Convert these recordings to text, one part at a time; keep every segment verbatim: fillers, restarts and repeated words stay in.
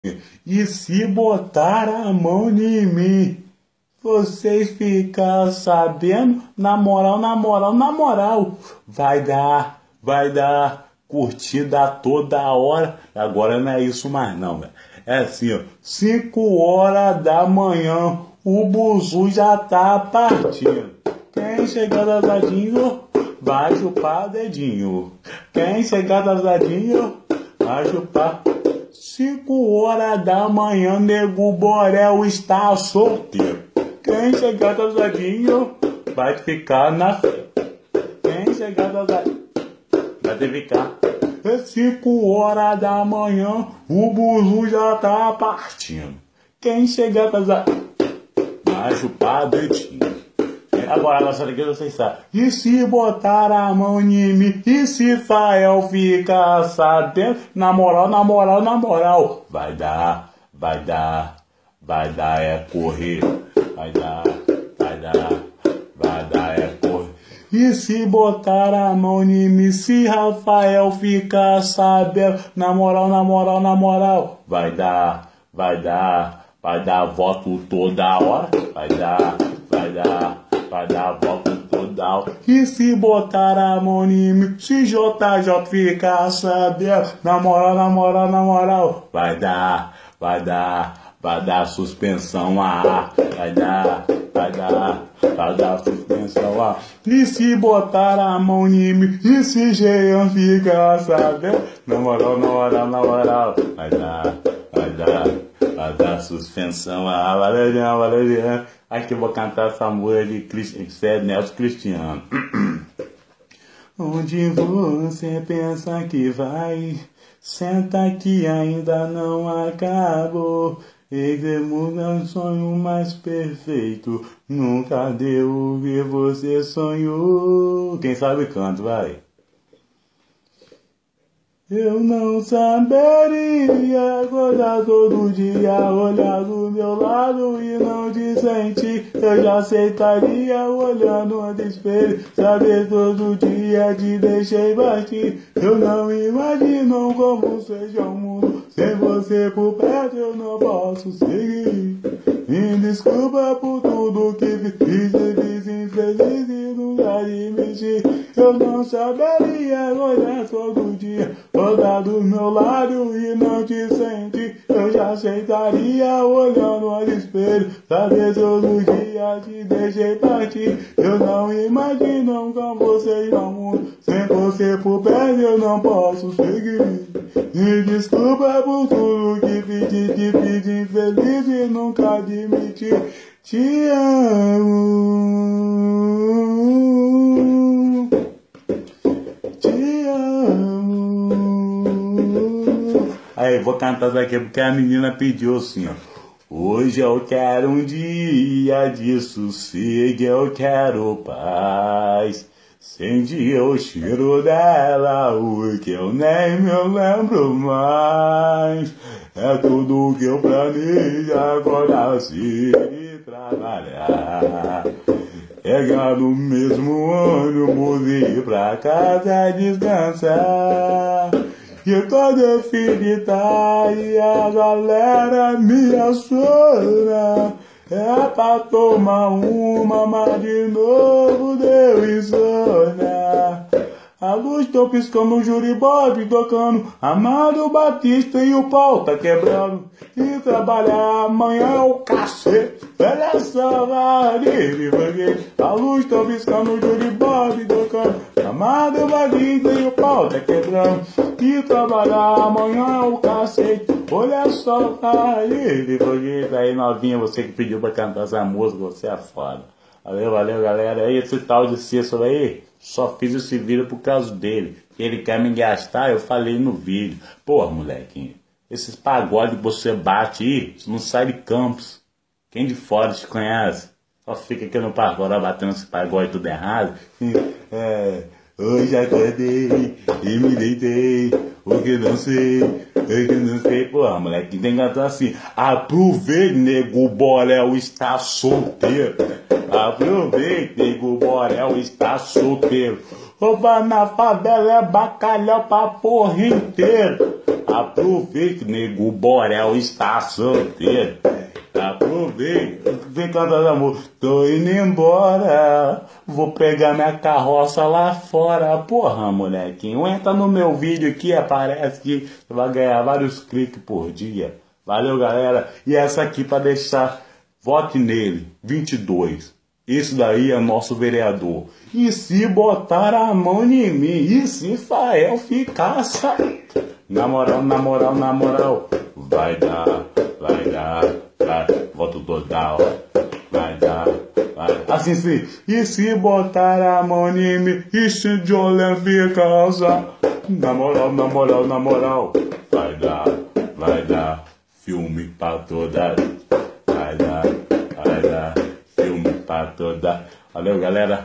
E se botar a mão em mim, vocês ficam sabendo, na moral, na moral, na moral, vai dar, vai dar curtida toda hora. Agora não é isso mais não, velho. É assim, ó, cinco horas da manhã, o buzu já tá partindo. Quem chegar atrasadinho, vai chupar dedinho. Quem chegar atrasadinho, vai chupar. Cinco horas da manhã, nego Borel está solteiro. Quem chegar atrasadinho, vai ficar na fé. Quem chegar atrasadinho, vai ter que ficar. É cinco horas da manhã, o buzu já tá partindo. Quem chegar atrasado, vai chupar dedinho. Agora, nossa alegria, vocês sabem. E se botar a mão em mim, e se Fael ficar sabendo, na moral, na moral, na moral, vai dar, vai dar, vai dar é correr, vai dar, vai dar, vai dar é correr. E se botar a mão em mim, se Rafael ficar sabendo, na moral, na moral, na moral, vai dar, vai dar, vai dar voto toda hora, vai dar, vai dar. Vai dar volta toda hora. E se botar a mão em mim, se J J ficar sabendo, na moral, na moral, na moral, vai dar, vai dar, vai dar suspensão a ar, vai dar, vai dar, vai dar suspensão a ar. E se botar a mão em mim, e se Jean ficar sabendo, na moral, na moral, na moral, vai dar, vai dar, vai dar suspensão a ar. Valeu, Jean, valeu, Jean. Acho que eu vou cantar essa música de Cristi- Nelson Cristiano. Onde você pensa que vai? Senta que ainda não acabou. Esse mundo é um sonho mais perfeito. Nunca deu o que você sonhou. Quem sabe canta, vai. Eu não saberia acordar todo dia, olhar do meu lado e não te sentir. Eu já aceitaria olhando no espelho, saber todo dia te deixei partir. Eu não imagino como seja o mundo, sem você por perto eu não posso seguir. Me desculpa por tudo que fiz, fiz infeliz e nunca admiti. Eu não saberia olhar todo dia, olhar do meu lado e não te sentir. Eu já aceitaria olhando no espelho, saber todo dia te deixei partir. Eu não imagino como seja o mundo, sem você por perto eu não posso seguir. Me desculpa por tudo que pedi, te pedi infeliz e nunca admiti. Te amo, te amo. Aí, vou cantar isso aqui porque a menina pediu assim, ó. Hoje eu quero um dia de sossego, eu quero paz. Senti o cheiro dela, o que eu nem me lembro mais. É tudo que eu planejo agora se trabalhar. Pegar no mesmo ônibus e ir pra casa descansar. E toda ferida e a galera me assona. É pra tomar uma, mas de novo deu insônia. A luz tô piscando, o Juribob tocando, Amado Batista e o pau tá quebrando. E trabalhar amanhã é o cacete, olha só, varile, porque a luz tô piscando, o Juribob tocando, Amado Batista e o pau tá quebrando. E trabalhar amanhã é o cacete, olha só, varile, porque aí novinha, você que pediu pra cantar essa música, você é foda. Valeu, valeu, galera. Aí esse tal de Cícero aí, só fiz esse vídeo por causa dele. Ele quer me gastar, eu falei no vídeo. Porra, molequinho, esses pagodes que você bate aí, você não sai de Campos. Quem de fora te conhece? Só fica aqui no pagode batendo esse pagode tudo errado. É, hoje acordei e me deitei, o que não sei, o que não sei. Porra, moleque, tem que cantar assim. Aproveite, nego Borel está solteiro. Aproveite, nego Borel está solteiro. Roubar na favela é bacalhau pra porra inteira. Aproveite, nego, o Borel está solteiro. Aproveite, vem cantando amor. Tô indo embora, vou pegar minha carroça lá fora. Porra, molequinho, entra no meu vídeo aqui, aparece que você vai ganhar vários cliques por dia. Valeu, galera. E essa aqui pra deixar, vote nele, vinte e dois. Esse daí é nosso vereador. E se botar a mão em mim, e se Fael ficar saindo? Na moral, na moral, na moral, vai dar, vai dar, vai, voto total, vai dar, vai. Assim sim, e se botar a mão em mim, e se Jolene ficar saindo? Na moral, na moral, na moral, vai dar, vai dar, filme pra toda, vai dar, vai dar, filme pra toda. Valeu, galera.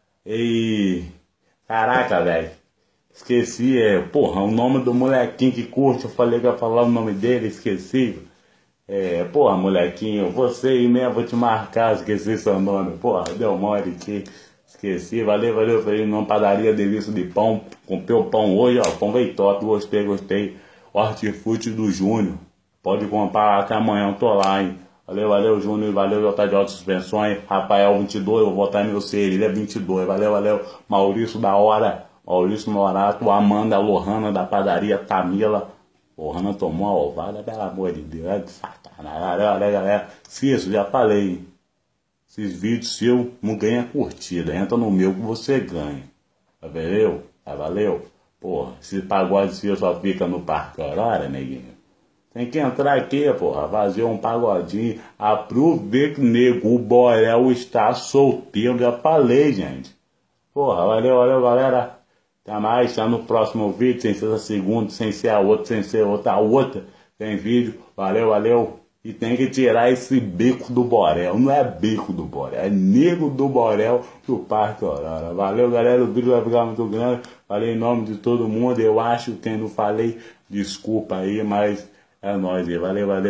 E caraca, velho. Esqueci, é, porra, o nome do molequinho que curte, eu falei que ia falar o nome dele, esqueci. É, porra, molequinho, você aí mesmo, vou te marcar, esqueci seu nome. Porra, deu mole aqui, esqueci, valeu, valeu, falei, numa padaria delícia de pão, comprei o pão hoje, ó, pão veio top, gostei, gostei. Hortifruti do Júnior, pode comprar lá que amanhã eu tô lá, hein. Valeu, valeu, Júnior, valeu, J J Suspensões, Rafael vinte e dois, eu vou votar em meu ser, ele é vinte e dois, valeu, valeu, Maurício da hora. Maurício Morato, Amanda Lohana da padaria Tamila. Lohana tomou a ovada, pelo amor de Deus, é de sacanagem. Olha, olha, galera, se isso, já falei, hein? Esses vídeos seus não ganham curtida, entra no meu que você ganha. Valeu? Tá, valeu? Porra, esse pagode seu só fica no Parque Aurora, neguinho. Tem que entrar aqui, porra, fazer um pagodinho. Aproveita, nego, o Borel está solteiro, já falei, gente. Porra, valeu, valeu, galera. Até mais, tá no próximo vídeo, sem ser a segunda, sem ser a outra, sem ser outra, a outra. Tem vídeo, valeu, valeu. E tem que tirar esse bico do Borel. Não é bico do Borel, é nego do Borel do Parque Aurora. Valeu, galera, o vídeo vai ficar muito grande. Falei em nome de todo mundo, eu acho que não falei, desculpa aí, mas é nóis aí. Valeu, valeu.